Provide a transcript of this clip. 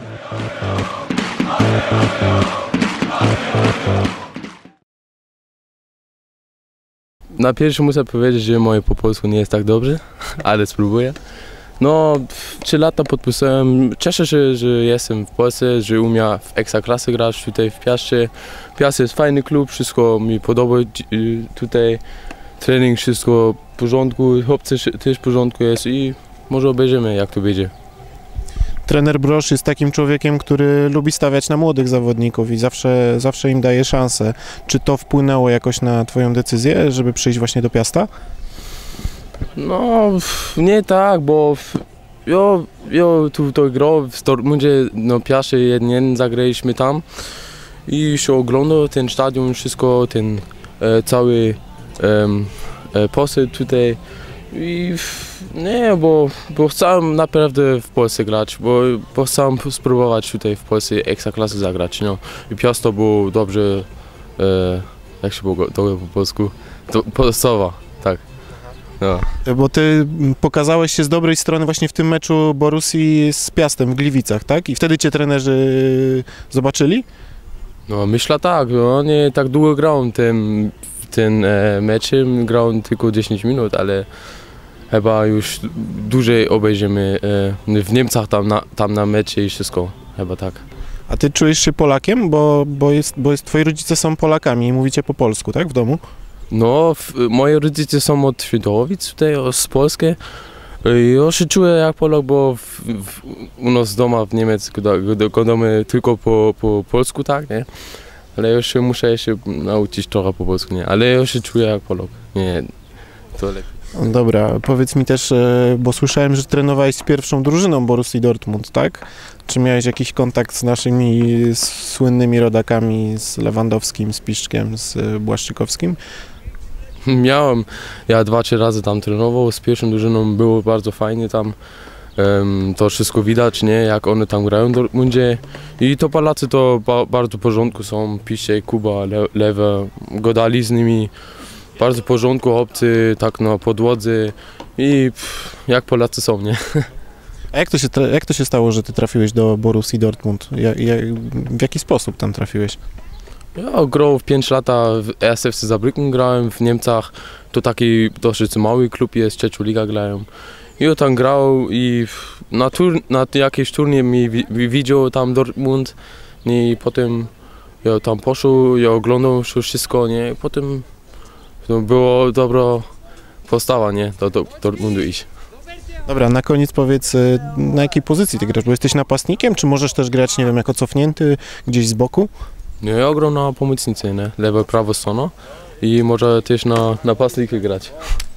Na pierwszy muszę powiedzieć, że moje po polsku nie jest tak dobrze, ale spróbuję. No, 3 lata podpisałem. Cieszę się, że jestem w Polsce, że umiem w Ekstraklasy grać tutaj w Piaście. Piast jest fajny klub, wszystko mi podoba tutaj. Trening, wszystko w porządku, chłopcy też w porządku jest i może obejrzymy, jak to będzie. Trener Broż jest takim człowiekiem, który lubi stawiać na młodych zawodników i zawsze im daje szansę. Czy to wpłynęło jakoś na twoją decyzję, żeby przyjść właśnie do Piasta? No, nie tak, bo ja tu grał w Dortmundzie, no Piaście jeden zagraliśmy tam i się oglądał ten stadion, wszystko, ten cały posyp tutaj. I nie, bo chciałem naprawdę w Polsce grać, bo chciałem spróbować tutaj w Polsce Ekstraklasy zagrać. No. I Piasto było dobrze, jak się było to po polsku? Podstawa, tak. No. Bo ty pokazałeś się z dobrej strony właśnie w tym meczu Borussii z Piastem w Gliwicach, tak? I wtedy cię trenerzy zobaczyli? No myślę tak, no, nie tak długo grałem ten mecz, grałem tylko 10 minut, ale chyba już dłużej obejrzymy w Niemcach tam na mecie i wszystko, chyba tak. A ty czujesz się Polakiem, bo twoi rodzice są Polakami i mówicie po polsku, tak, w domu? No, moi rodzice są od Świętochowic tutaj, z Polski. Ja się czuję jak Polak, bo u nas doma w Niemczech gadamy tylko po polsku, tak, nie? Ale już muszę się nauczyć trochę po polsku, nie? Ale ja się czuję jak Polak, nie, to lepiej. Dobra, powiedz mi też, bo słyszałem, że trenowałeś z pierwszą drużyną Borussii Dortmund, tak? Czy miałeś jakiś kontakt z naszymi słynnymi rodakami, z Lewandowskim, z Piszczkiem, z Błaszczykowskim? Miałem, ja 2-3 razy tam trenował, z pierwszą drużyną było bardzo fajnie tam. To wszystko widać, nie, jak one tam grają w Dortmundzie. I to Polacy to bardzo w porządku są, Piszczek, Kuba, Lewe, gadali z nimi. Bardzo w porządku, chłopcy, tak na podłodze i jak Polacy są, nie? A jak to się stało, że ty trafiłeś do Borussii Dortmund? W jaki sposób tam trafiłeś? Ja grałem 5 lat w SFC Saarbrücken, grałem w Niemczech. To taki dosyć mały klub jest, trzecią ligę grają. I ja tam grał i na jakiś turniej mi widział tam Dortmund. I potem ja tam poszedł, ja oglądał wszystko, nie? I potem to było dobra postawa, nie? Do Dortmundu iść. Dobra, na koniec powiedz, na jakiej pozycji ty grasz? Bo jesteś napastnikiem, czy możesz też grać, nie wiem, jako cofnięty, gdzieś z boku? Nie, ja gram na pomocnicy, nie? Lewa, prawa strona i może też na napastniku grać.